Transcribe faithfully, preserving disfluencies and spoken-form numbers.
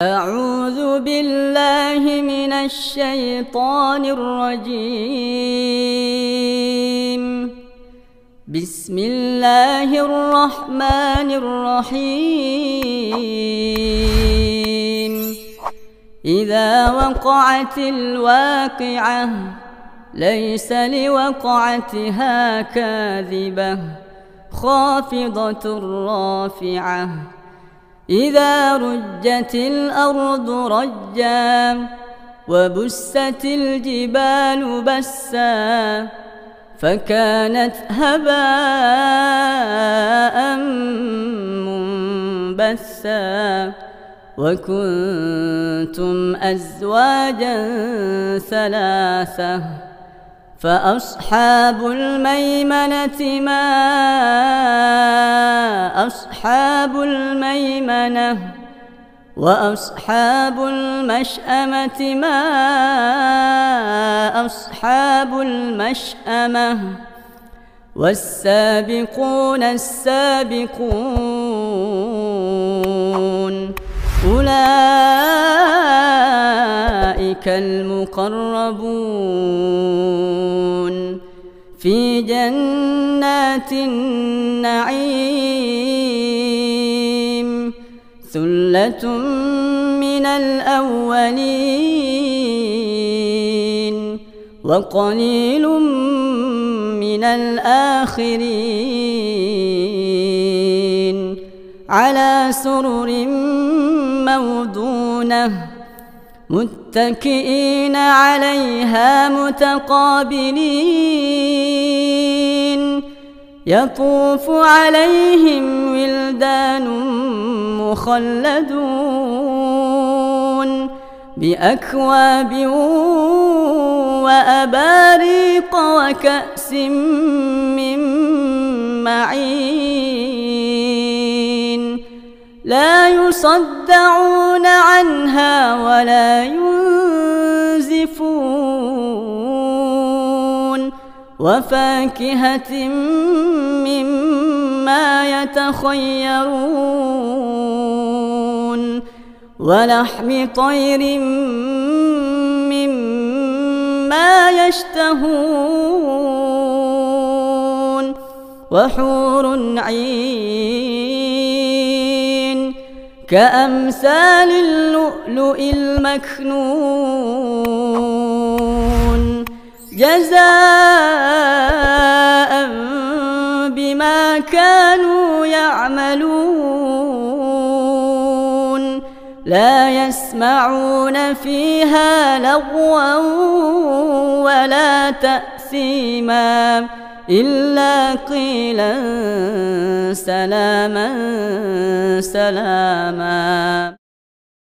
أعوذ بالله من الشيطان الرجيم. بسم الله الرحمن الرحيم. إذا وقعت الواقعة ليس لوقعتها كاذبة خافضة رافعة. إذا رجت الأرض رجا وبست الجبال بسا فكانت هباء منبثا وكنتم أزواجا ثلاثة فأصحاب الميمنة ما أصحاب الميمنة وأصحاب المشأمة ما أصحاب المشأمة. والسابقون السابقون أولئك المقربون في جنات النعيم. ثلة من الأولين وقليل من الآخرين. على سرر موضونة متكئين عليها متقابلين. يطوف عليهم ولدان مخلدون بأكواب وأباريق وكأس من معين. لا يصدعون عنها ولا ينزفون. وفاكهة مما يتخيرون ولحم طير مما يشتهون. وحور عين كأمثال اللؤلؤ المكنون جزاء بما كانوا يعملون. لا يسمعون فيها لغوا ولا تأثيما إلا قيلا سلاما سلاما.